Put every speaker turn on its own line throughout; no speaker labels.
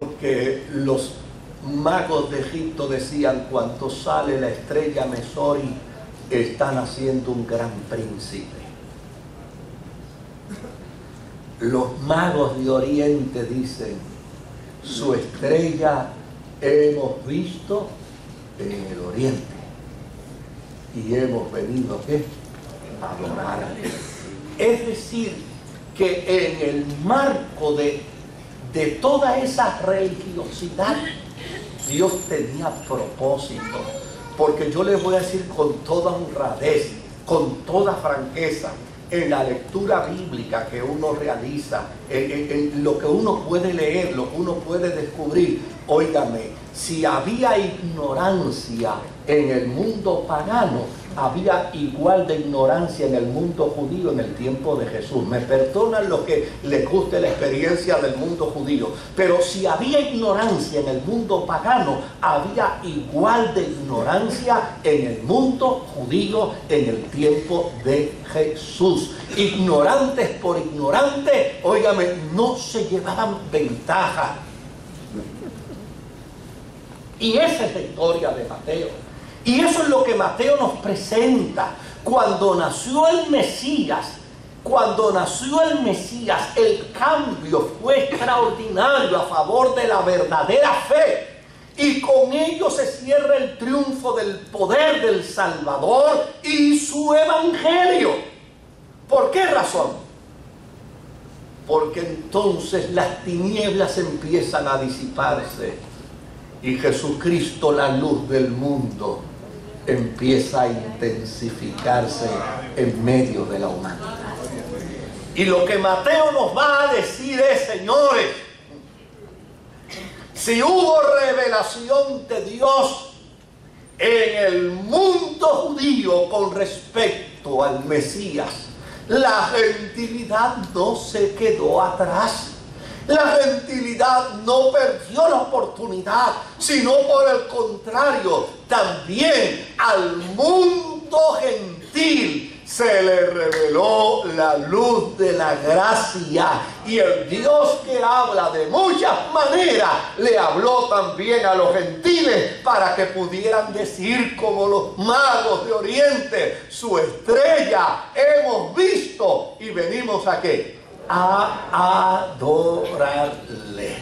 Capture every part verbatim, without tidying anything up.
Porque los magos de Egipto decían: cuando sale la estrella Mesori, están haciendo un gran príncipe. Los magos de Oriente dicen: su estrella hemos visto en el Oriente y hemos venido ¿qué? A adorarle. Es decir, que en el marco de, de toda esa religiosidad, Dios tenía propósito. Porque yo les voy a decir con toda honradez, con toda franqueza, en la lectura bíblica que uno realiza, en, en, en lo que uno puede leer, lo que uno puede descubrir, óigame, si había ignorancia en el mundo pagano, había igual de ignorancia en el mundo judío en el tiempo de Jesús. Me perdonan los que les guste la experiencia del mundo judío, pero si había ignorancia en el mundo pagano, había igual de ignorancia en el mundo judío en el tiempo de Jesús. Ignorantes por ignorantes, óigame, no se llevaban ventaja. Y esa es la historia de Mateo. Y eso es lo que Mateo nos presenta. Cuando nació el Mesías, cuando nació el Mesías, el cambio fue extraordinario a favor de la verdadera fe. Y con ello se cierra el triunfo del poder del Salvador y su evangelio. ¿Por qué razón? Porque entonces las tinieblas empiezan a disiparse y Jesucristo, la luz del mundo, empieza a intensificarse en medio de la humanidad. Y lo que Mateo nos va a decir es: señores, si hubo revelación de Dios en el mundo judío con respecto al Mesías, la gentilidad no se quedó atrás. La gentilidad no perdió la oportunidad, sino por el contrario, también al mundo gentil se le reveló la luz de la gracia. Y el Dios que habla de muchas maneras le habló también a los gentiles para que pudieran decir como los magos de Oriente: su estrella hemos visto y venimos a ¿qué? A adorarle.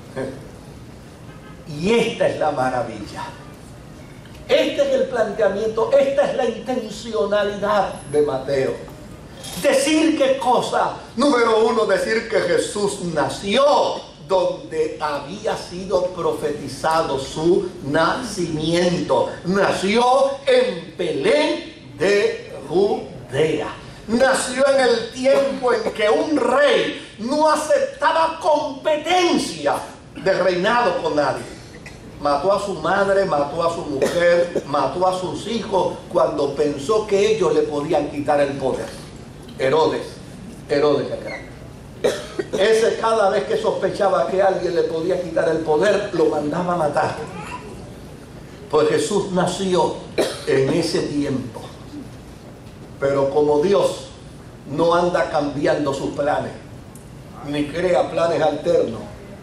Y esta es la maravilla. Este es el planteamiento, esta es la intencionalidad de Mateo. Decir qué cosa. Número uno, decir que Jesús nació donde había sido profetizado su nacimiento. Nació en Belén de Judea. Nació en el tiempo en que un rey no aceptaba competencia de reinado con nadie. Mató a su madre, mató a su mujer, mató a sus hijos cuando pensó que ellos le podían quitar el poder. Herodes, Herodes el Grande. Ese, cada vez que sospechaba que alguien le podía quitar el poder, lo mandaba a matar. Pues Jesús nació en ese tiempo. Pero como Dios no anda cambiando sus planes, ni crea planes alternos,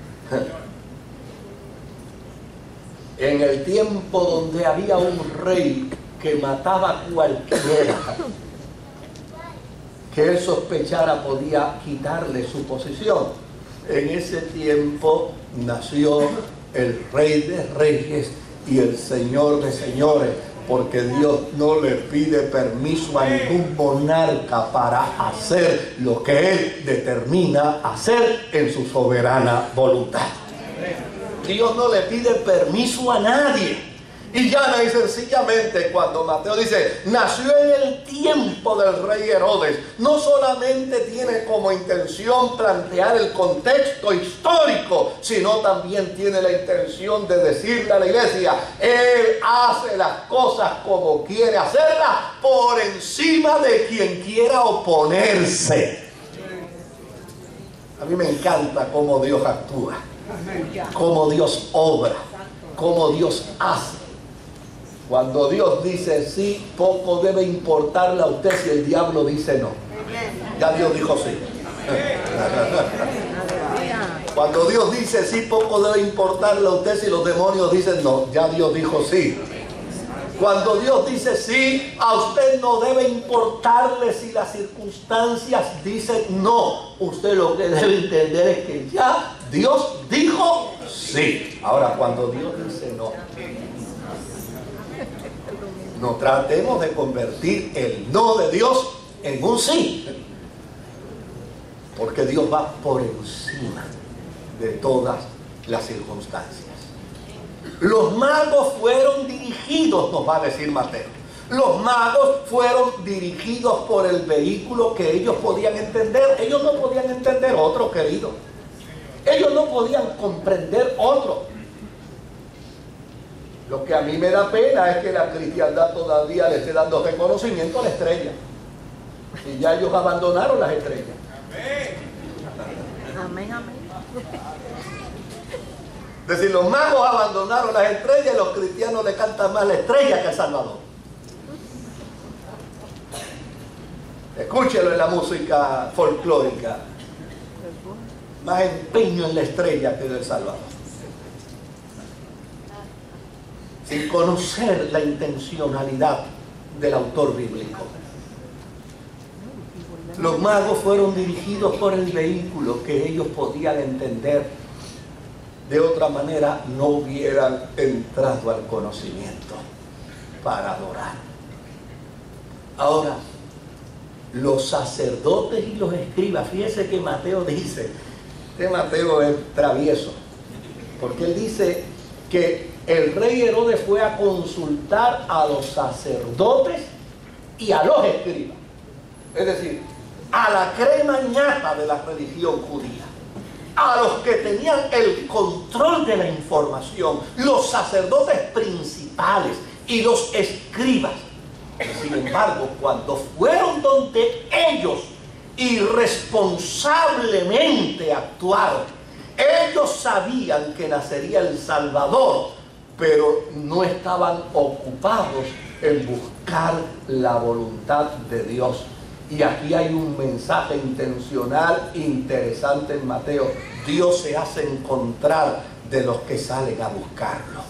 en el tiempo donde había un rey que mataba a cualquiera que él sospechara podía quitarle su posición, en ese tiempo nació el Rey de Reyes y el Señor de Señores. Porque Dios no le pide permiso a ningún monarca para hacer lo que Él determina hacer en su soberana voluntad. Dios no le pide permiso a nadie. Y llana y sencillamente, cuando Mateo dice nació en el tiempo del rey Herodes, no solamente tiene como intención plantear el contexto histórico, sino también tiene la intención de decirle a la iglesia: Él hace las cosas como quiere hacerlas, por encima de quien quiera oponerse. A mí me encanta cómo Dios actúa, cómo Dios obra, cómo Dios hace. Cuando Dios dice sí, poco debe importarle a usted si el diablo dice no. Ya Dios dijo sí. Cuando Dios dice sí, poco debe importarle a usted si los demonios dicen no. Ya Dios dijo sí. Cuando Dios dice sí, a usted no debe importarle si las circunstancias dicen no. Usted lo que debe entender es que ya Dios dijo sí. Ahora, cuando Dios dice no, no tratemos de convertir el no de Dios en un sí. Porque Dios va por encima de todas las circunstancias. Los magos fueron dirigidos, nos va a decir Mateo. Los magos fueron dirigidos por el vehículo que ellos podían entender. Ellos no podían entender otro, querido. Ellos no podían comprender otro. Lo que a mí me da pena es que la cristiandad todavía le esté dando reconocimiento a la estrella. Y ya ellos abandonaron las estrellas.
Amén, amén.
Es decir, los magos abandonaron las estrellas y los cristianos le cantan más la estrella que el Salvador. Escúchelo en la música folclórica. Más empeño en la estrella que en el Salvador. Sin conocer la intencionalidad del autor bíblico. Los magos fueron dirigidos por el vehículo que ellos podían entender. De otra manera no hubieran entrado al conocimiento para adorar. Ahora, los sacerdotes y los escribas, fíjese que Mateo dice, este Mateo es travieso, porque él dice que el rey Herodes fue a consultar a los sacerdotes y a los escribas. Es decir, a la crema ñata de la religión judía. A los que tenían el control de la información, los sacerdotes principales y los escribas. Sin embargo, cuando fueron donde ellos irresponsablemente actuaron, ellos sabían que nacería el Salvador, pero no estaban ocupados en buscar la voluntad de Dios. Y aquí hay un mensaje intencional interesante en Mateo. Dios se hace encontrar de los que salen a buscarlo.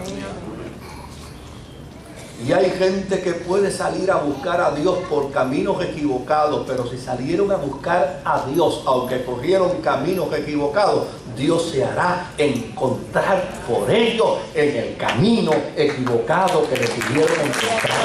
Y hay gente que puede salir a buscar a Dios por caminos equivocados, pero si salieron a buscar a Dios, aunque cogieron caminos equivocados, Dios se hará encontrar por ellos en el camino equivocado que decidieron encontrar.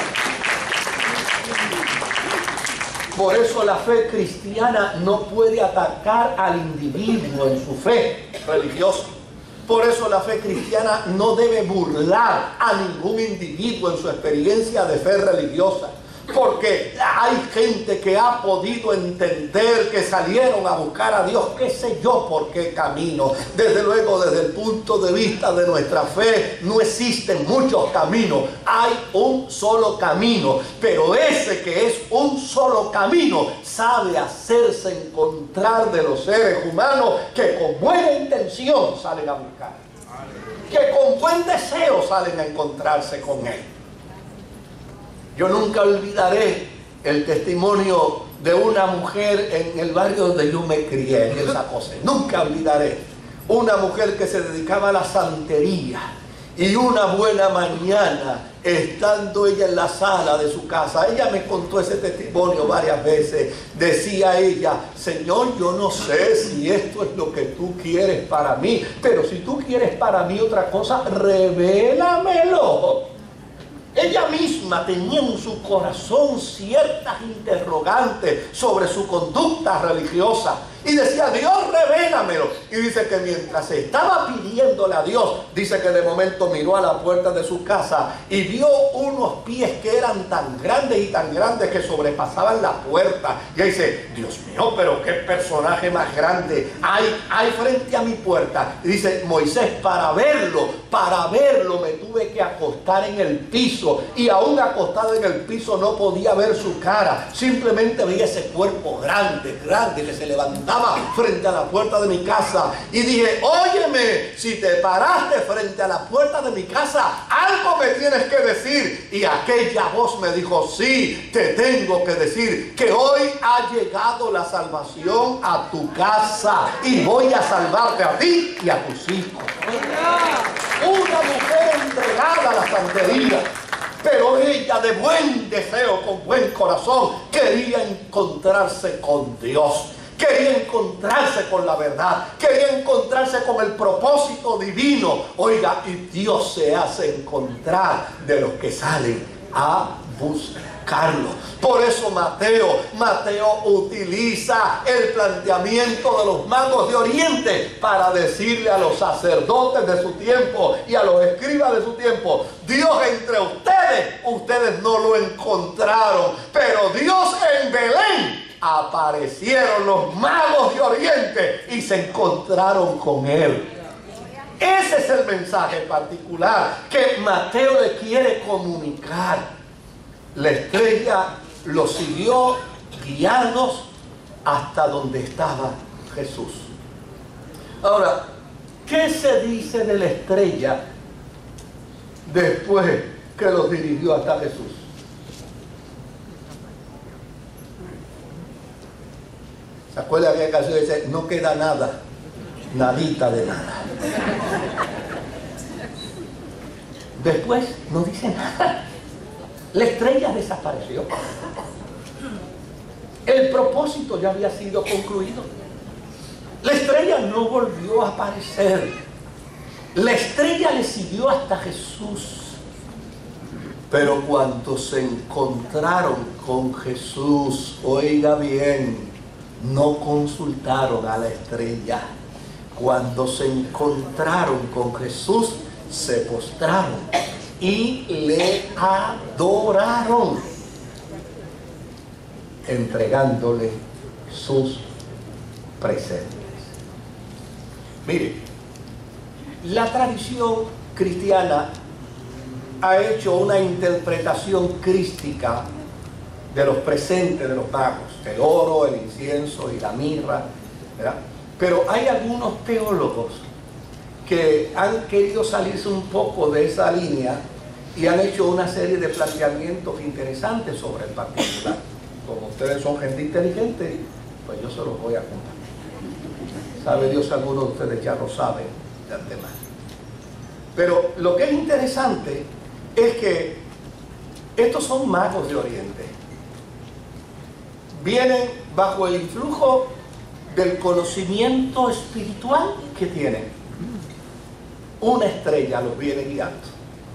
Por eso la fe cristiana no puede atacar al individuo en su fe religiosa. Por eso la fe cristiana no debe burlar a ningún individuo en su experiencia de fe religiosa. Porque hay gente que ha podido entender que salieron a buscar a Dios, qué sé yo por qué camino. Desde luego, desde el punto de vista de nuestra fe, no existen muchos caminos. Hay un solo camino, pero ese que es un solo camino sabe hacerse encontrar de los seres humanos que con buena intención salen a buscar, que con buen deseo salen a encontrarse con Él. Yo nunca olvidaré el testimonio de una mujer en el barrio donde yo me crié, en esa cosa. Nunca olvidaré una mujer que se dedicaba a la santería. Y una buena mañana, estando ella en la sala de su casa, ella me contó ese testimonio varias veces. Decía ella: Señor, yo no sé si esto es lo que tú quieres para mí, pero si tú quieres para mí otra cosa, revélamelo. Ella misma tenía en su corazón ciertas interrogantes sobre su conducta religiosa. Y decía: Dios, revélamelo. Y dice que mientras estaba pidiéndole a Dios, dice que de momento miró a la puerta de su casa y vio unos pies que eran tan grandes y tan grandes que sobrepasaban la puerta. Y ella dice: Dios mío, pero qué personaje más grande hay, hay frente a mi puerta. Y dice: Moisés, para verlo, para verlo me tuve que acostar en el piso. Y aún acostado en el piso no podía ver su cara. Simplemente veía ese cuerpo grande, grande que se levantaba estaba frente a la puerta de mi casa y dije, óyeme, si te paraste frente a la puerta de mi casa, algo me tienes que decir. Y aquella voz me dijo, sí, te tengo que decir que hoy ha llegado la salvación a tu casa y voy a salvarte a ti y a tus hijos. Una mujer entregada a la santería, pero ella de buen deseo, con buen corazón, quería encontrarse con Dios. Quería encontrarse con la verdad. Quería encontrarse con el propósito divino. Oiga, y Dios se hace encontrar de los que salen a buscarlo. Por eso Mateo, Mateo utiliza el planteamiento de los magos de Oriente para decirle a los sacerdotes de su tiempo y a los escribas de su tiempo, Dios entre ustedes, ustedes no lo encontraron, pero Dios en Belén. Aparecieron los magos de Oriente y se encontraron con él. Ese es el mensaje particular que Mateo le quiere comunicar. La estrella los siguió guiados hasta donde estaba Jesús. Ahora, ¿qué se dice de la estrella después que los dirigió hasta Jesús? ¿Se acuerdan que canción dice, no queda nada, nadita de nada? Después no dice nada. La estrella desapareció. El propósito ya había sido concluido. La estrella no volvió a aparecer. La estrella le siguió hasta Jesús. Pero cuando se encontraron con Jesús, oiga bien, no consultaron a la estrella. Cuando se encontraron con Jesús, se postraron y le adoraron, entregándole sus presentes. Mire, la tradición cristiana ha hecho una interpretación crística de los presentes de los magos, el oro, el incienso y la mirra, ¿verdad? Pero hay algunos teólogos que han querido salirse un poco de esa línea y han hecho una serie de planteamientos interesantes sobre el particular. Como ustedes son gente inteligente, pues yo se los voy a compartir. Sabe Dios, algunos de ustedes ya lo saben de antemano. Pero lo que es interesante es que estos son magos de Oriente. Vienen bajo el influjo del conocimiento espiritual que tienen. Una estrella los viene guiando.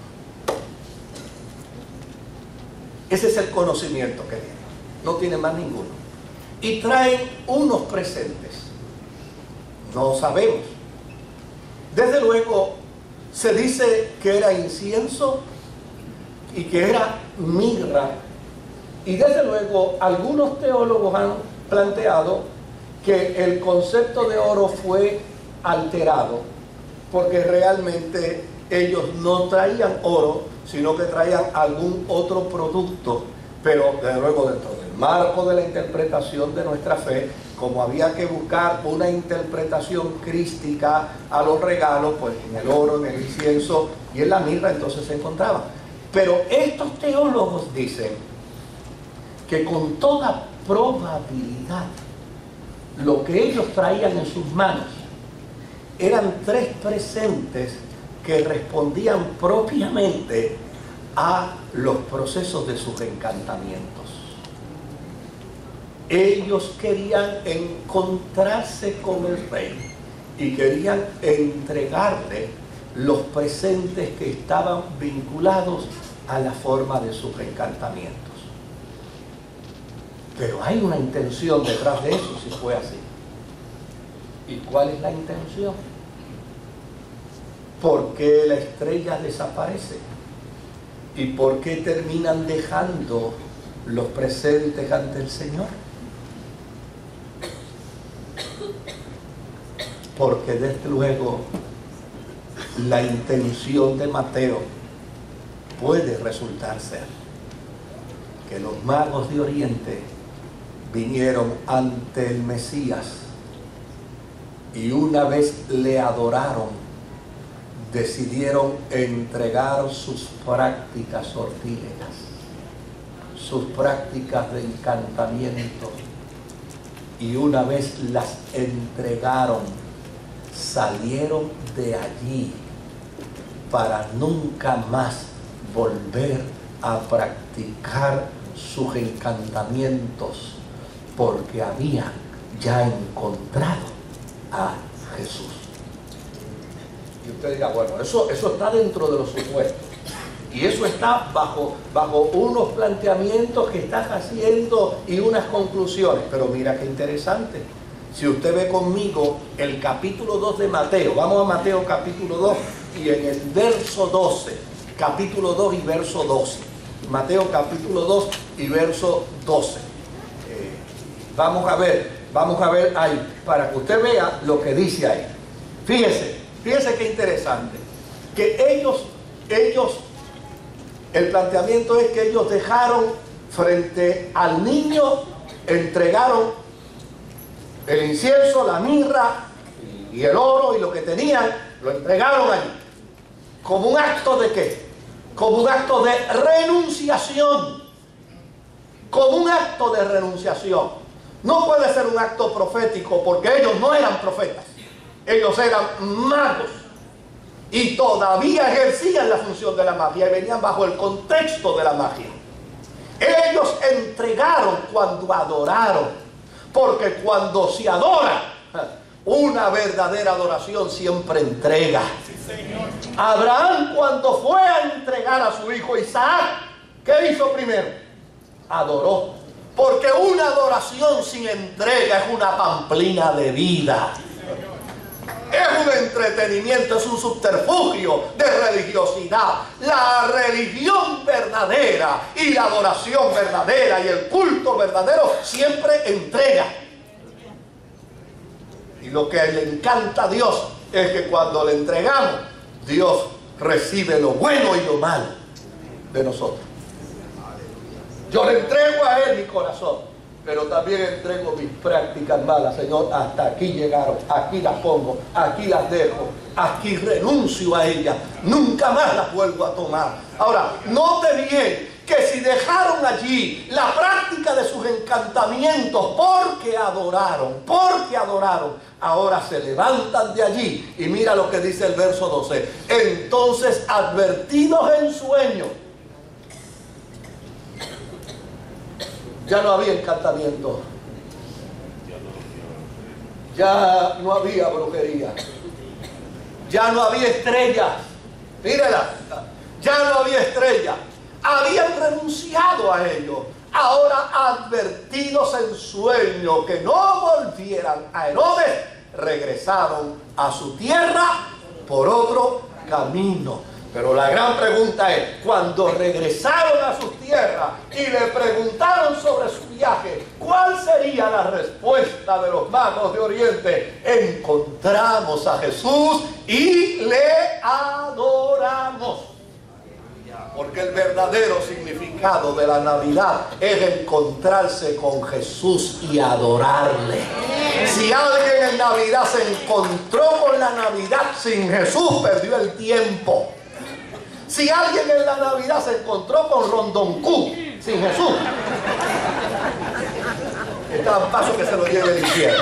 Ese es el conocimiento que tienen. No tienen más ninguno. Y traen unos presentes. No sabemos. Desde luego, se dice que era incienso y que era mirra. Y desde luego, algunos teólogos han planteado que el concepto de oro fue alterado, porque realmente ellos no traían oro, sino que traían algún otro producto. Pero desde luego, dentro del marco de la interpretación de nuestra fe, como había que buscar una interpretación crística a los regalos, pues en el oro, en el incienso y en la mirra entonces se encontraba. Pero estos teólogos dicen que con toda probabilidad lo que ellos traían en sus manos eran tres presentes que respondían propiamente a los procesos de sus encantamientos. Ellos querían encontrarse con el rey y querían entregarle los presentes que estaban vinculados a la forma de sus encantamientos. Pero hay una intención detrás de eso, si fue así. ¿Y cuál es la intención? ¿Por qué la estrella desaparece? ¿Y por qué terminan dejando los presentes ante el Señor? Porque desde luego la intención de Mateo puede resultar ser que los magos de Oriente vinieron ante el Mesías y una vez le adoraron, decidieron entregar sus prácticas sortílegas, sus prácticas de encantamiento, y una vez las entregaron, salieron de allí para nunca más volver a practicar sus encantamientos, porque habían ya encontrado a Jesús. Y usted dirá, bueno, eso, eso está dentro de los supuestos. Y eso está bajo, bajo unos planteamientos que estás haciendo y unas conclusiones. Pero mira qué interesante. Si usted ve conmigo el capítulo dos de Mateo, vamos a Mateo capítulo dos y en el verso doce, capítulo dos y verso doce. Mateo capítulo dos y verso doce. Eh, vamos a ver, vamos a ver ahí, para que usted vea lo que dice ahí. Fíjese, fíjese qué interesante. Que ellos, ellos, el planteamiento es que ellos dejaron frente al niño, entregaron el incienso, la mirra y el oro y lo que tenían, lo entregaron allí. ¿Como un acto de qué? Como un acto de renunciación. Como un acto de renunciación. No puede ser un acto profético porque ellos no eran profetas. Ellos eran magos. Y todavía ejercían la función de la magia y venían bajo el contexto de la magia. Ellos entregaron cuando adoraron, porque cuando se adora, una verdadera adoración siempre entrega. Abraham, cuando fue a entregar a su hijo Isaac, ¿qué hizo primero? Adoró, porque una adoración sin entrega es una pamplina de vida. Es un entretenimiento, es un subterfugio de religiosidad. La religión verdadera y la adoración verdadera y el culto verdadero siempre entrega. Y lo que le encanta a Dios es que cuando le entregamos, Dios recibe lo bueno y lo malo de nosotros. Yo le entrego a Él mi corazón, pero también entrego mis prácticas malas. Señor, hasta aquí llegaron, aquí las pongo, aquí las dejo, aquí renuncio a ellas, nunca más las vuelvo a tomar. Ahora, note bien que si dejaron allí la práctica de sus encantamientos porque adoraron, porque adoraron, ahora se levantan de allí y mira lo que dice el verso doce. Entonces, advertidos en sueño, ya no había encantamiento, ya no había brujería, ya no había estrellas, mírala, ya no había estrellas, habían renunciado a ello. Ahora, advertidos en sueño que no volvieran a Herodes, regresaron a su tierra por otro camino. Pero la gran pregunta es, cuando regresaron a sus tierras y le preguntaron sobre su viaje, ¿cuál sería la respuesta de los magos de Oriente? Encontramos a Jesús y le adoramos. Porque el verdadero significado de la Navidad es encontrarse con Jesús y adorarle. Si alguien en Navidad se encontró con la Navidad sin Jesús, perdió el tiempo. Si alguien en la Navidad se encontró con Rondoncú sin Jesús, está a paso que se lo lleve el infierno.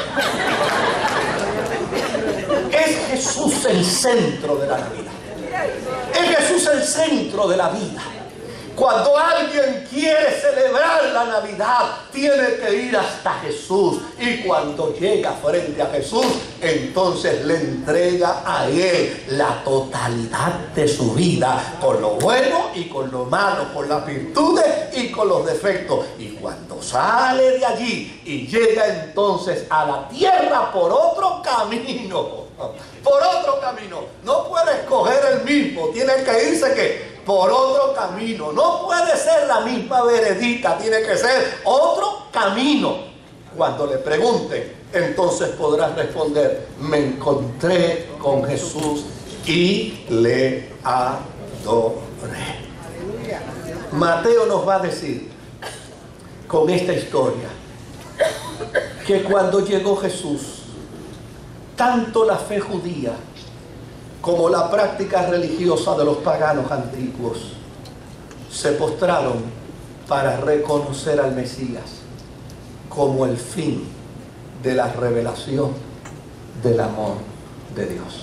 Es Jesús el centro de la Navidad. Es Jesús el centro de la vida. Cuando alguien quiere celebrar la Navidad, tiene que ir hasta Jesús. Y cuando llega frente a Jesús, entonces le entrega a Él la totalidad de su vida, con lo bueno y con lo malo, con las virtudes y con los defectos. Y cuando sale de allí y llega entonces a la tierra por otro camino, por otro camino, no puede escoger el mismo, tiene que irse que por otro camino. No puede ser la misma veredita, tiene que ser otro camino. Cuando le pregunten, entonces podrás responder, me encontré con Jesús y le adoré. Mateo nos va a decir con esta historia que cuando llegó Jesús Tanto la fe judía como la práctica religiosa de los paganos antiguos se postraron para reconocer al Mesías como el fin de la revelación del amor de Dios.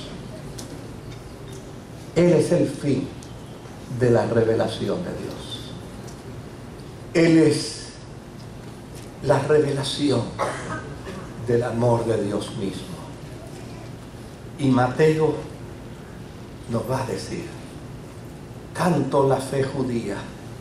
Él es el fin de la revelación de Dios. Él es la revelación del amor de Dios mismo. Y Mateo nos va a decir, tanto la fe judía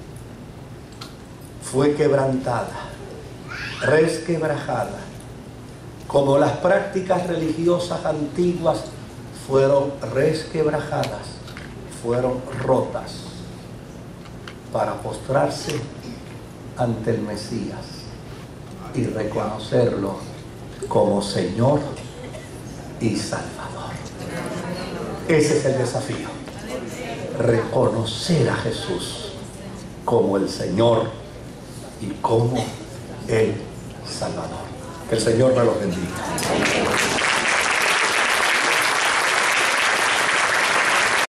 fue quebrantada, resquebrajada, como las prácticas religiosas antiguas fueron resquebrajadas, fueron rotas, para postrarse ante el Mesías y reconocerlo como Señor y Salvador. Ese es el desafío, reconocer a Jesús como el Señor y como el Salvador. Que el Señor me lo bendiga.